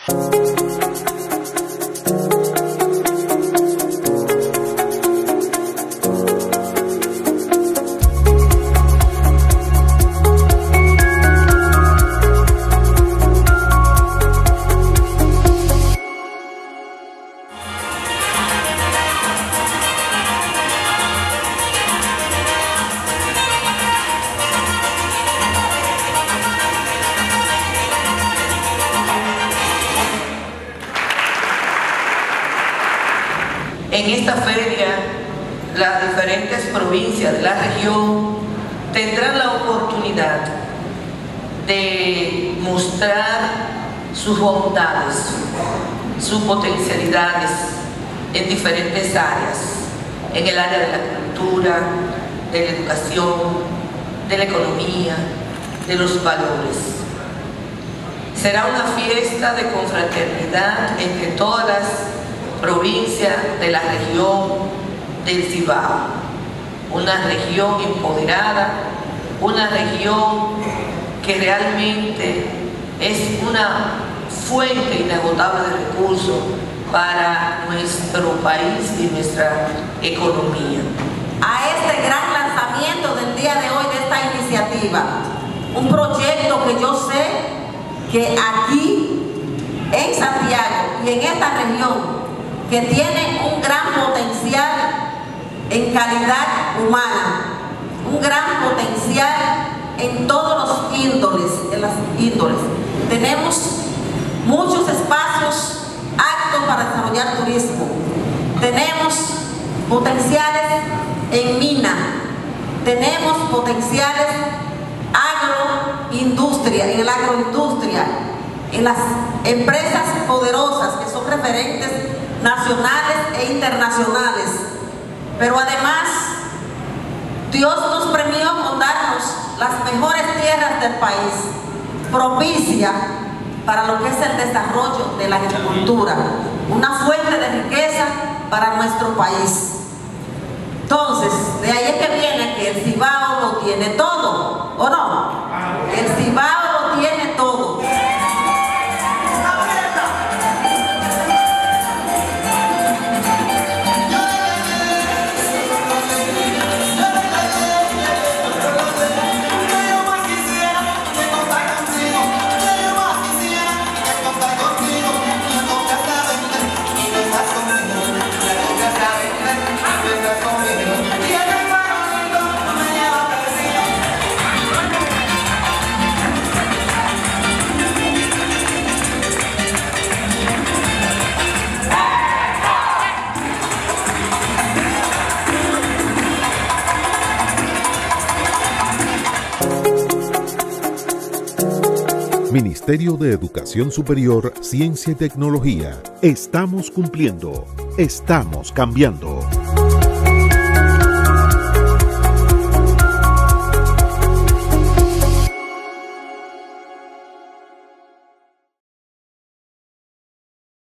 En esta feria, las diferentes provincias de la región tendrán la oportunidad de mostrar sus bondades, sus potencialidades en diferentes áreas, en el área de la cultura, de la educación, de la economía, de los valores. Será una fiesta de confraternidad entre todas las provincias de la región del Cibao, una región empoderada, una región que realmente es una fuente inagotable de recursos para nuestro país y nuestra economía. A este gran lanzamiento del día de hoy de esta iniciativa, un proyecto que yo sé que aquí en Santiago y en esta región que tiene un gran potencial en calidad humana, un gran potencial en todos los índoles, Tenemos muchos espacios aptos para desarrollar turismo. Tenemos potenciales en mina, tenemos potenciales agroindustria, en la agroindustria, en las empresas poderosas que son referentes nacionales e internacionales, pero además Dios nos premió con darnos las mejores tierras del país, propicia para lo que es el desarrollo de la agricultura, una fuente de riqueza para nuestro país. Entonces, de ahí es que viene que el Cibao lo tiene todo, ¿o no? El Cibao lo tiene todo. Ministerio de Educación Superior, Ciencia y Tecnología. Estamos cumpliendo. Estamos cambiando.